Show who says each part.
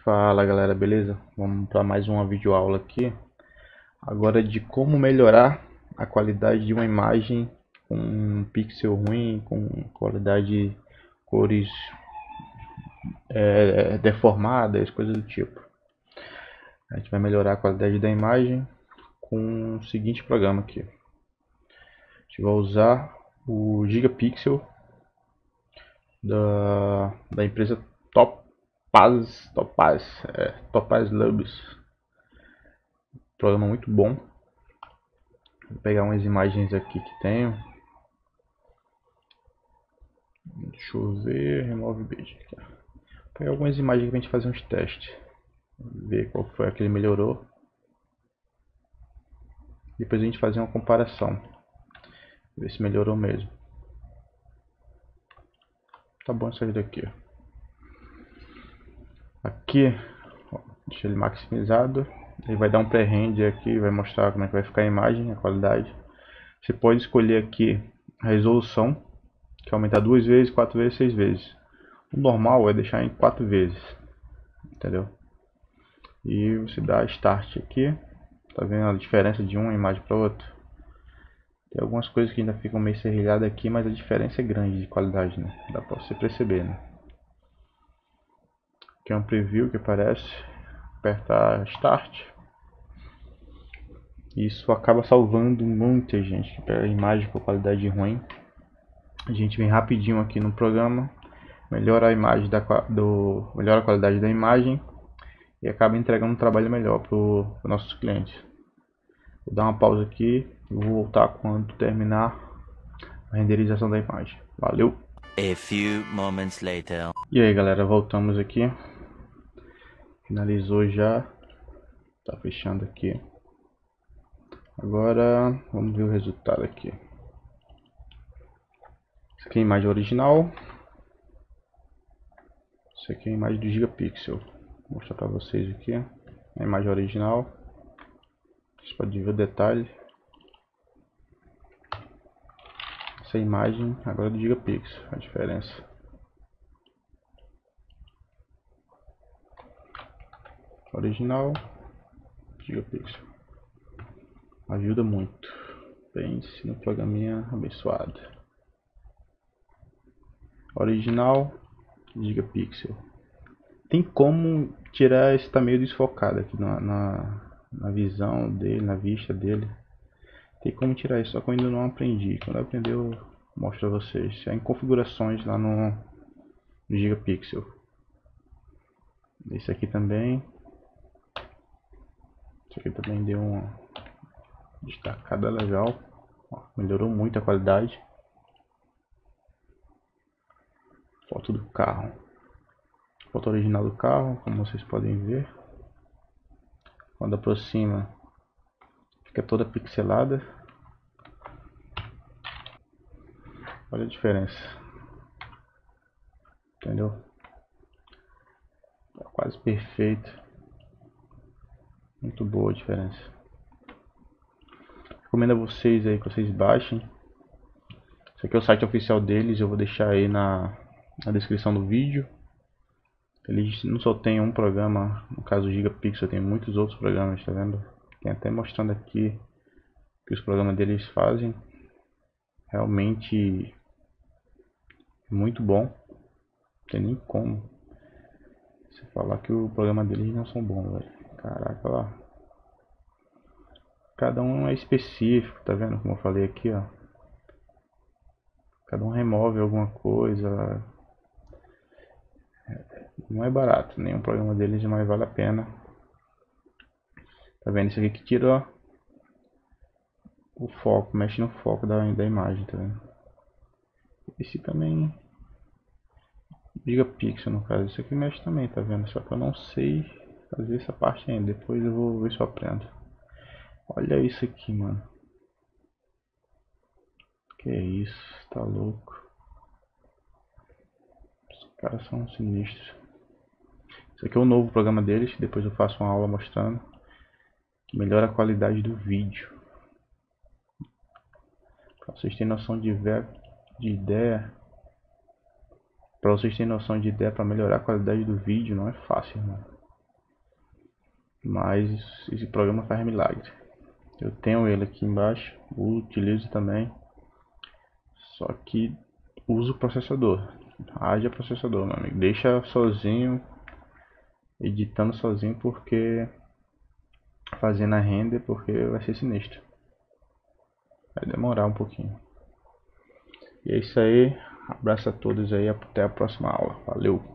Speaker 1: Fala galera, beleza? Vamos para mais uma videoaula aqui. Agora de como melhorar a qualidade de uma imagem com um pixel ruim, com qualidade cores deformadas, coisas do tipo. A gente vai melhorar a qualidade da imagem com o seguinte programa aqui. A gente vai usar o Gigapixel da empresa Topaz Labs. Programa muito bom. Vou pegar umas imagens aqui que tenho. Deixa eu ver, remove beijo. Vou pegar algumas imagens pra gente fazer uns testes. Ver qual foi a que ele melhorou. Depois a gente fazer uma comparação. Ver se melhorou mesmo. Tá bom isso daqui. Aqui, ó, deixa ele maximizado. Ele vai dar um pré-render aqui, vai mostrar como é que vai ficar a imagem, a qualidade. Você pode escolher aqui a resolução, que é aumentar 2 vezes, 4 vezes, 6 vezes. O normal é deixar em 4 vezes, entendeu? E você dá Start aqui, tá vendo a diferença de uma imagem para outra? Tem algumas coisas que ainda ficam meio serrilhadas aqui, mas a diferença é grande de qualidade, né? Dá para você perceber, né? Aqui é um preview que aparece, apertar Start. Isso acaba salvando muita gente que pega a imagem com qualidade ruim. A gente vem rapidinho aqui no programa, melhora a imagem melhora a qualidade da imagem e acaba entregando um trabalho melhor para os nossos clientes. Vou dar uma pausa aqui e vou voltar quando terminar a renderização da imagem. Valeu!
Speaker 2: A few moments later.
Speaker 1: E aí galera, voltamos aqui. Finalizou já. Tá fechando aqui. Agora vamos ver o resultado aqui. Essa aqui é a imagem original. Essa aqui é a imagem do Gigapixel. Vou mostrar para vocês aqui a imagem original. Vocês podem ver o detalhe. Essa imagem agora é do Gigapixel, a diferença. Original, Gigapixel. Ajuda muito. Pense no programinha abençoado. Original, Gigapixel. Tem como tirar esse tá meio desfocado aqui na visão dele, na vista dele. Tem como tirar isso, só que eu ainda não aprendi. Quando eu aprender eu mostro a vocês. É em configurações lá no Gigapixel. Esse aqui também. Esse aqui também deu uma destacada legal. Ó, melhorou muito a qualidade. Foto do carro. Foto original do carro, como vocês podem ver. Quando aproxima, fica toda pixelada. Olha a diferença. Entendeu? Tá quase perfeito. Muito boa a diferença. Recomendo a vocês aí que vocês baixem. Esse aqui é o site oficial deles, eu vou deixar aí na descrição do vídeo. Eles não só tem um programa, no caso o Gigapixel, tem muitos outros programas, tá vendo? Tem até mostrando aqui o que os programas deles fazem. Realmente muito bom. Não tem nem como você falar que o programa deles não são bons, velho. Caraca, lá. Cada um é específico, tá vendo? Como eu falei aqui, ó. Cada um remove alguma coisa. Não é barato, nenhum programa deles, mas vale a pena. Tá vendo? Isso aqui que tira o foco, mexe no foco da imagem, tá vendo? Esse também, Gigapixel no caso, isso aqui mexe também, tá vendo? Só que eu não sei fazer essa parte ainda, depois eu vou ver se eu aprendo. Olha isso aqui, mano. Que é isso, tá louco. Os caras são sinistros. Isso aqui é o novo programa deles, depois eu faço uma aula mostrando. Que melhora a qualidade do vídeo. Pra vocês terem noção de ideia. Pra vocês terem noção de ideia, pra melhorar a qualidade do vídeo não é fácil, mano. mas esse programa faz milagre. Eu tenho ele aqui embaixo, utilizo também, só que uso o processador. Haja processador, meu amigo. Deixa sozinho, editando sozinho, porque fazendo a render, porque vai ser sinistro. Vai demorar um pouquinho. E é isso aí. Abraço a todos aí. Até a próxima aula. Valeu!